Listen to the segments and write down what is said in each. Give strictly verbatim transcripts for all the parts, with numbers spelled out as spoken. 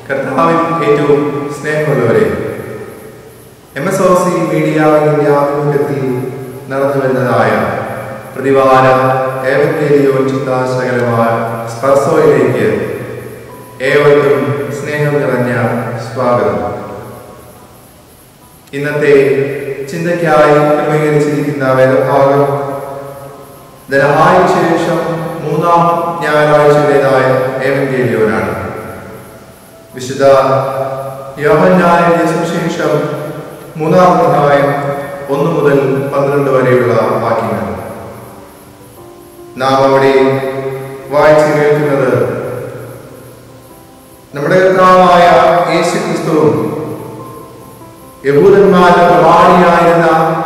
കർത്താവിൽ ഏറ്റവും സ്നേഹമുള്ളവരെ, എം എസ് ഒ സി മീഡിയാവിൻ്റെ ആഭിമുഖ്യത്തിൽ നടന്നു വരുന്നതായ പ്രതിവാര ഏവങ്കേലിയോൻ ചിന്താശകലമായ സ്പർശോയിലേക്ക് ഏവർക്കും സ്നേഹം നിറഞ്ഞ സ്വാഗതം. ഇന്നത്തെ ചിന്തയ്ക്കായി ക്രമീകരിച്ചിരിക്കുന്ന വേദഭാഗം ധനഹായ്ക്ക് ശേഷം മൂന്നാം ഞായറാഴ്ചയുടേതായ ഏവങ്കേലിയോനാണ്. വിശുദ്ധ യോഹന്നാന്റെ സുവിശേഷം മൂന്നാം അധ്യായം ഒന്ന് മുതൽ പന്ത്രണ്ട് വരെയുള്ള വാക്യങ്ങൾ നാം അവിടെ വായിച്ചു കേൾക്കുന്നത് നമ്മുടെ കർത്താവായ യേശു ക്രിസ്തുവും യഹൂദന്മാരുടെ പ്രമാണിയായിരുന്ന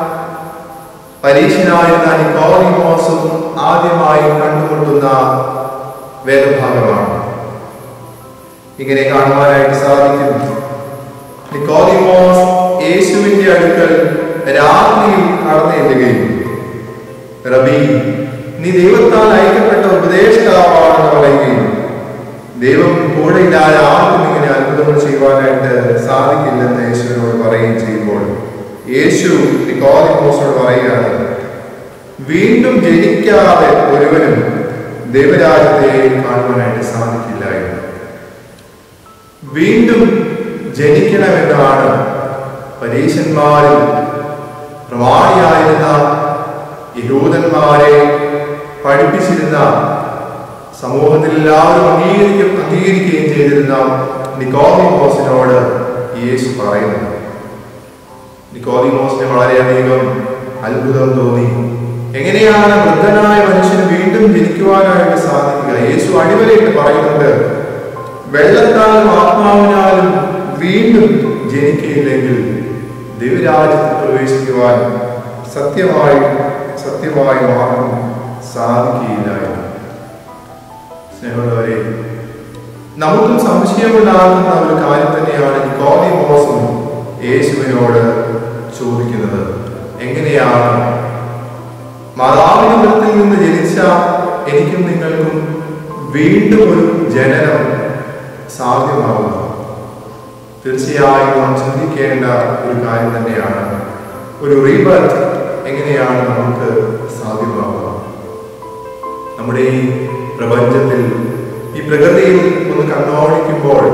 പരീശനായിരുന്ന നിക്കോദീമോസും ആദ്യമായി കണ്ടുമുട്ടുന്ന വേദഭാഗമാണ്. ഇങ്ങനെ കാണുവാനായിട്ട് സാധിക്കും. നിക്കോദീമോസ് യേശുവിന്റെ അടുക്കൽ രാത്രിയിൽ കടന്നെത്തുകയും, റബി, നീ ദൈവത്താൽ അയക്കപ്പെട്ട ഉപദേഷ്ടാവാണെന്ന് പറയുകയും, ദൈവം കൂടെ ഇല്ലാതെ ആർക്കും ഇങ്ങനെ അത്ഭുതങ്ങൾ ചെയ്യുവാനായിട്ട് സാധിക്കില്ലെന്ന് യേശുവിനോട് പറയുകയും ചെയ്യുമ്പോൾ യേശു നിക്കോദീമോസിനോട് പറയുകയാണ്, വീണ്ടും ജനിക്കാതെ ഒരുവനും ദൈവരാജ്യത്തെ കാണുവാനായിട്ട് സാധിക്കില്ല എന്ന്. വീണ്ടും ജനിക്കണമെന്നാണ് പരീശന്മാരിൽ പ്രമാണിയായിരുന്ന യഹൂദന്മാരെ പഠിപ്പിച്ചിരുന്ന, സമൂഹത്തിൽ എല്ലാവരും അംഗീകരിക്കും അംഗീകരിക്കുകയും ചെയ്തിരുന്ന നിക്കോദീമോസിനോട് യേശു പറയുന്നു. നിക്കോദീമോസിന് വളരെയധികം അത്ഭുതം തോന്നി. എങ്ങനെയാണ് വൃദ്ധനായ മനുഷ്യന് വീണ്ടും ജനിക്കുവാനായിട്ട് സാധിക്കുക? യേശു അടിവരയിട്ട് പറയുന്നുണ്ട്, വെള്ളത്താലും ആത്മാവിനാലും വീണ്ടും ജനിക്കയില്ലെങ്കിൽ ദൈവരാജ്യത്തിൽ പ്രവേശിക്കുവാൻ സത്യമായി സത്യമായി മാർഗം സാധിക്കുകയില്ല. സ്നേഹമുള്ളവരെ, നമുക്കും സംശയമുണ്ടാകുന്ന ഒരു കാര്യം തന്നെയാണ് നിക്കോദീമോസും യേശുവിനോട് ചോദിക്കുന്നത്. എങ്ങനെയാണ് മാതാവിന്റെ ഉദരത്തിൽ നിന്ന് ജനിച്ച എനിക്കും നിങ്ങൾക്കും വീണ്ടും ഒരു ജനനം സാധ്യമാകുന്നത്? തീർച്ചയായും നാം ചിന്തിക്കേണ്ട ഒരു കാര്യം തന്നെയാണ്. ഒരു റീബർത്ത് എങ്ങനെയാണ് നമുക്ക് സാധ്യമാകുക? നമ്മുടെ ഈ പ്രപഞ്ചത്തിൽ, ഈ പ്രകൃതിയിൽ ഒന്ന് കണ്ണോടിക്കുമ്പോൾ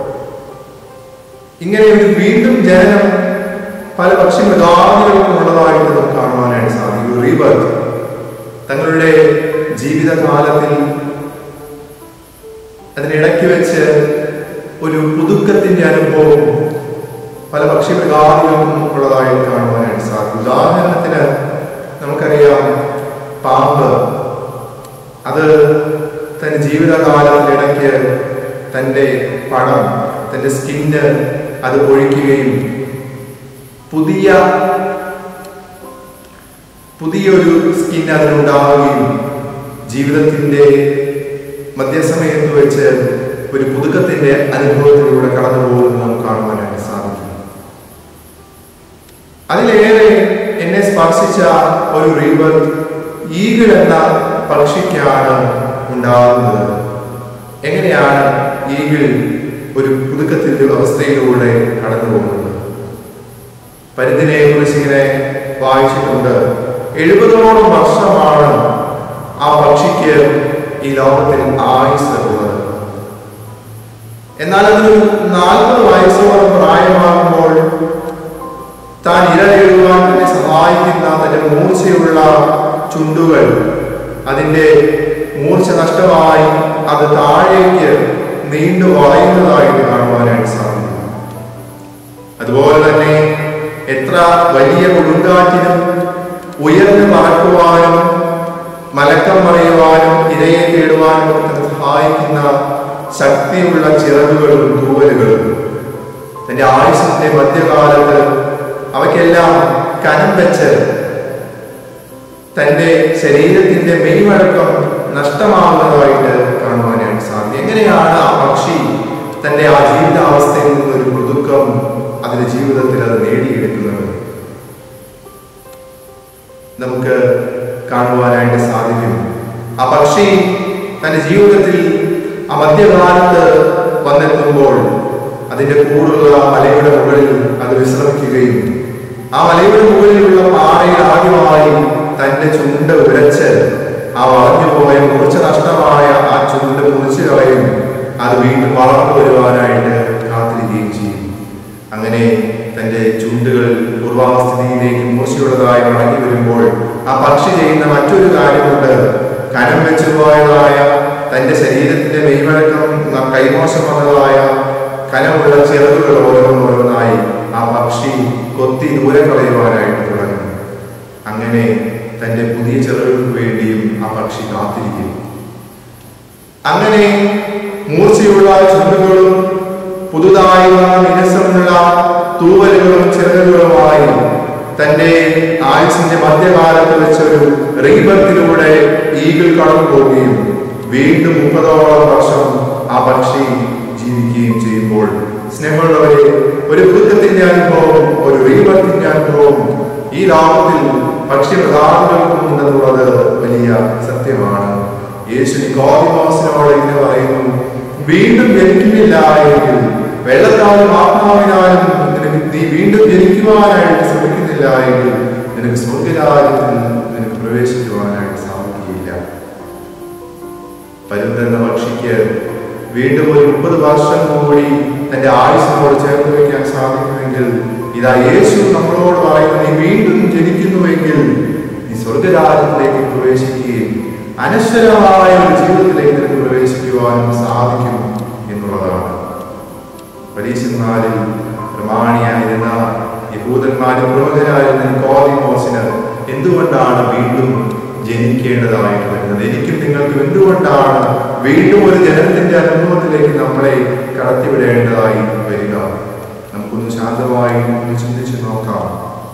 ഇങ്ങനെ ഒരു വീണ്ടും ജനനം പല പക്ഷി മൃഗാദികൾക്കും ഉള്ളതായിട്ട് നമുക്ക് കാണുവാനായിട്ട് സാധിക്കും. റീബർത്ത് തങ്ങളുടെ ജീവിതകാലത്തിൽ അതിനിടയ്ക്ക് വെച്ച് ഒരു പുതുക്കത്തിന്റെ അനുഭവം പല പക്ഷി മൃഗാദികൾക്കും ഉള്ളതായിട്ട് കാണുവാനായിട്ട് സാധിക്കും. ഉദാഹരണത്തിന് നമുക്കറിയാം, പാമ്പ് അത് തന്റെ ജീവിതകാലത്തിനിടയ്ക്ക് തൻ്റെ പടം, തൻ്റെ സ്കിന്ന് അത് ഒഴിക്കുകയും പുതിയ പുതിയൊരു സ്കിൻ അതിനുണ്ടാവുകയും ജീവിതത്തിൻ്റെ മധ്യസമയത്ത് വെച്ച് ഒരു പുതുക്കത്തിന്റെ അനുഭവത്തിലൂടെ കടന്നു പോകുന്നത് നമുക്ക് കാണുവാനായിട്ട് സാധിക്കും. അതിലേറെ എന്നെ സ്പർശിച്ച ഒരു റീബർത്ത് ഈഗിൾ എന്ന പക്ഷിക്കാണ് ഉണ്ടാകുന്നത്. എങ്ങനെയാണ് ഈഗിൾ ഒരു പുതുക്കത്തിന്റെ അവസ്ഥയിലൂടെ കടന്നു പോകുന്നത്? പരിധിനെ കുറിച്ച് ഇങ്ങനെ വായിച്ചിട്ടുണ്ട്. എഴുപതോളം വർഷമാണ് ആ പക്ഷിക്ക് ഈ ലോകത്തിൽ ആയുസ് ഉള്ളത്. എന്നാൽ അതൊരു നാൽപ്പത് വയസ്സോളം പ്രായമാകുമ്പോൾ താൻ ഇരയെഴുവാൻ തന്നെ സഹായിക്കുന്ന തന്റെ മൂർച്ചയുള്ള ചുണ്ടുകൾ, അതിൻ്റെ മൂർച്ച നഷ്ടമായി അത് താഴേക്ക് നീണ്ടു വളയുന്നതായിട്ട് കാണുവാനായിട്ട് സാധിക്കും. അതുപോലെ തന്നെ എത്ര വലിയ കൊടുങ്കാറ്റിനും ഉയർന്നു പറക്കുവാനും മലക്കം മറിയുവാനും ഇരയെ തേടുവാനും ഒക്കെ സഹായിക്കുന്ന ശക്തിയുള്ള ചിറകുകളും തൂവലുകളും തന്റെ ആയുസ്സിന്റെ മധ്യകാലത്ത് അവയ്ക്കെല്ലാം കനം വെച്ച് തന്റെ ശരീരത്തിന്റെ മെയ്വഴക്കം നഷ്ടമാകുന്നതായിട്ട് കാണുവാനായിട്ട് സാധിക്കും. എങ്ങനെയാണ് ആ പക്ഷി തന്റെ ആ ജീവിതാവസ്ഥയിൽ നിന്നൊരു പുതുക്കം അതിന്റെ ജീവിതത്തിൽ അത് നേടിയെടുക്കുന്നത്? നമുക്ക് കാണുവാനായിട്ട് സാധിക്കും. ആ പക്ഷി തന്റെ ജീവിതത്തിൽ ആ മധ്യകാലത്ത് വന്നെത്തുമ്പോൾ അതിന്റെ കൂടുള്ള മലയുടെ മുകളിൽ അത് വിശ്രമിക്കുകയും ആ മലയുടെ മുകളിലുള്ള പാറയിൽ ആദ്യമായി തന്റെ ചുണ്ട് ഉരച്ച് ആ വളഞ്ഞു പോയ മൂർച്ച നഷ്ടമായ ആ ചുണ്ട് മുറിച്ചു കളയും. അത് വീണ്ടും വളർന്നു വരുവാനായിട്ട് കാത്തിരിക്കുകയും ചെയ്യും. അങ്ങനെ തന്റെ ചുണ്ടുകൾ പൂർവാവസ്ഥിതിയിലേക്ക് മൂർച്ചയുള്ളതായി മടങ്ങി വരുമ്പോൾ ആ പക്ഷി ചെയ്യുന്ന മറ്റൊരു കാര്യമുണ്ട്. കനം വെച്ചു പോയതായ തന്റെ ശരീരത്തിന്റെ മെയ്വഴക്കം കൈമോശം വന്നതായ കനമുള്ള ചിറകുകൾ ഓരോന്നോരോന്നായി ആ പക്ഷി കൊത്തി ദൂരെ കളയുവാനായിട്ട് തുടങ്ങും. അങ്ങനെ തന്റെ പുതിയ ചിറകുകൾക്ക് വേണ്ടിയും ആ പക്ഷി കാത്തിരിക്കും. അങ്ങനെ മൂർച്ചയുള്ള ചുണ്ടുകളും പുതുതായി വന്ന മിനുസമുള്ള തൂവലുകളും ചിറകുകളുമായി തന്റെ ആയുസിന്റെ മധ്യകാലത്ത് വെച്ചൊരു റീബർത്തിലൂടെ ഈഗിൾ കടന്നു പോവുകയും വീണ്ടും മുപ്പതോളം വർഷം ആ പക്ഷി ജീവിക്കുകയും ചെയ്യുമ്പോൾ സ്നേഹമുള്ളവരെ, ഒരു പുതുക്കത്തിന്റെ അനുഭവം, ഒരു റീബർത്തിന്റെ അനുഭവം ഈ ലോകത്തിൽ പക്ഷി പ്രധാനങ്ങൾക്കും ഉണ്ടെന്നുള്ളത് വലിയ സത്യമാണ്. യേശു നിക്കോദിമോസിനോട് ഇങ്ങനെ പറയുന്നു, വീണ്ടും ജനിക്കുന്നില്ല എങ്കിൽ, വെള്ളത്താലും ആത്മാവിനാലും നീ വീണ്ടും ജനിക്കുവാനായിട്ട് ശ്രമിക്കുന്നില്ല എങ്കിൽ നിനക്ക് സ്വർഗരാജ്യത്തിൽ നിനക്ക് പ്രവേശിക്കുവാനായിട്ട് സാധിക്കുകയില്ല. പരുന്തെന്ന പക്ഷിക്ക് വീണ്ടും ഒരു മുപ്പത് വർഷം കൂടി തന്റെ ആയുസിനോട് ചേർത്ത് വയ്ക്കാൻ സാധിക്കുമെങ്കിൽ, ഇതാ യേശു നമ്മളോട് പറയുന്നു, നീ വീണ്ടും ജനിക്കുന്നുവെങ്കിൽ നീ സ്വർഗരാജ്യത്തിലേക്ക് പ്രവേശിക്കുകയും അനശ്വരമായ ഒരു ജീവിതത്തിലേക്ക് നിനക്ക് പ്രവേശിക്കുവാനും സാധിക്കും എന്നുള്ളതാണ്. പരീശന്മാരിൽ പ്രമാണിയായിരുന്ന യഹൂദന്മാരിൽ പ്രമുഖരായിരുന്ന നിക്കോദിമോസിന് എന്തുകൊണ്ടാണ് വീണ്ടും ജനിക്കേണ്ടതായിട്ട് വരുന്നത്? എനിക്കും നിങ്ങൾക്കും എന്തുകൊണ്ടാണ് വീണ്ടും ഒരു ജനനത്തിന്റെ അനുഭവത്തിലേക്ക് നമ്മളെ കടത്തിവിടേണ്ടതായി വരിക? നമുക്കൊന്ന് ശാന്തമായി ഒന്ന് ചിന്തിച്ചു നോക്കാം.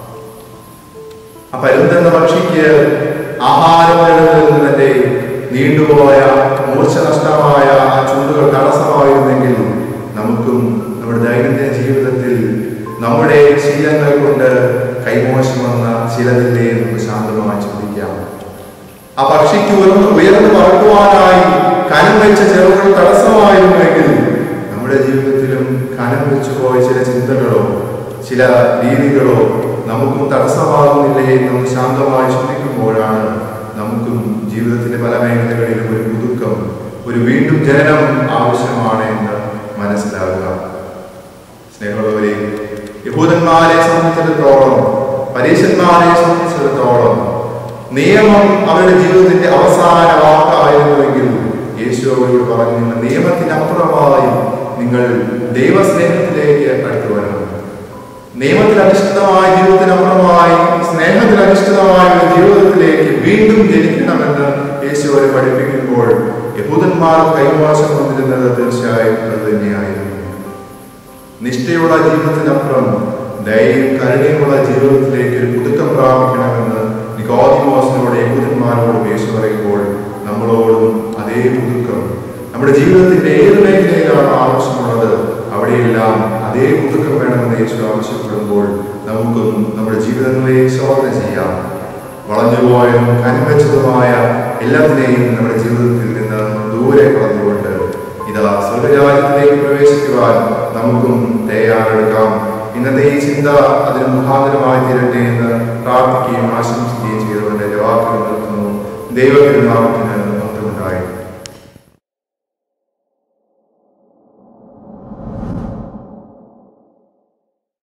ആ പരുന്തെന്ന പക്ഷിക്ക് ആഹാരം തന്റെ നീണ്ടുപോയ മൂർച്ച നഷ്ടമായ ആ ചുണ്ടുകൾ തടസ്സമായിരുന്നെങ്കിൽ നമുക്കും നമ്മുടെ ദൈനംദിന ജീവിതത്തിൽ നമ്മുടെ ശീലങ്ങൾ കൊണ്ട് കൈമോശം വന്ന ചിലതില്ലേ നമുക്ക് ശാന്തമായി ചിന്തിക്കാം. ആ പക്ഷിക്ക് ഉയർന്ന് ഉയർന്നു പറക്കുവാനായി കനം വെച്ച ചെറുകൾ തടസ്സമായിരുന്നെങ്കിൽ നമ്മുടെ ജീവിതത്തിലും കനം വെച്ചു പോയ ചില ചിന്തകളോ ചില രീതികളോ നമുക്കും തടസ്സമാകുന്നില്ലേ എന്ന് ശാന്തമായി ചിന്തിക്കുമ്പോഴാണ് നമുക്കും ജീവിതത്തിന്റെ പല മേഖലകളിലും ഒരു പുതുക്കം, ഒരു വീണ്ടും ജനനം ആവശ്യമാണ് എന്ന് മനസ്സിലാകുക. സ്നേഹമുള്ളവരെ, യഹൂദന്മാരെ സംബന്ധിച്ചിടത്തോളം, പരീശന്മാരെ സംബന്ധിച്ചിടത്തോളം നിയമം അവരുടെ ജീവിതത്തിന്റെ അവസാന വാക്കായിരുന്നുവെങ്കിൽ യേശു അവരോട് പറഞ്ഞു, നിങ്ങൾ നിയമത്തിനപ്പുറമായി നിങ്ങൾ ദൈവസ്നേഹത്തിലേക്ക് അടുത്തു വരണം. നിയമത്തിൽ അധിഷ്ഠിതമായ ജീവിതത്തിനപ്പുറമായി സ്നേഹത്തിൽ അധിഷ്ഠിതമായ ഒരു ജീവിതത്തിലേക്ക് വീണ്ടും ജനിക്കണമെന്ന് യേശു അവരെ പഠിപ്പിക്കുമ്പോൾ യഹൂദന്മാർ കൈമോശം വന്നിരുന്നത് തീർച്ചയായും അത് തന്നെയായിരുന്നു. നിഷ്ഠയുള്ള ജീവിതത്തിനപ്പുറം ദയയും കരുണയുമുള്ള ജീവിതത്തിലേക്ക് ഒരു പുതുക്കം പ്രാപിക്കണമെന്ന് നിക്കോദിമോസിനോട് യഹൂദന്മാരോടും യേശു പറയുമ്പോൾ നമ്മളോടും അതേ പുതുക്കം നമ്മുടെ ജീവിതത്തിന്റെ ഏത് മേഖലയിലാണ് ആവശ്യമുള്ളത് അവിടെയെല്ലാം അതേ പുതുക്കം വേണമെന്ന് യേശു ആവശ്യപ്പെടുമ്പോൾ നമുക്കും നമ്മുടെ ജീവിതങ്ങളെ ശോധന ചെയ്യാം. വളഞ്ഞുപോയതും കനുവച്ചതുമായ എല്ലാത്തിനെയും നമ്മുടെ ജീവിതത്തിൽ നിന്ന് ദൂരെ കളഞ്ഞുകൊണ്ട് ഇതാ സ്വർഗരാജ്യത്തിലേക്ക് പ്രവേശിക്കുവാൻ നമുക്കും തയ്യാറെടുക്കാം. ഇന്നത്തെ ഈ ചിന്ത അതിന് മുഖാന്തരമായി തീരട്ടെ എന്ന് പ്രാർത്ഥിക്കുകയും ആശംസിക്കുകയും ചെയ്തുകൊണ്ട് എന്റെ വാക്കുകൾ നിർത്തുന്നു. ദൈവത്തിൻ്റെ നാമത്തിൽ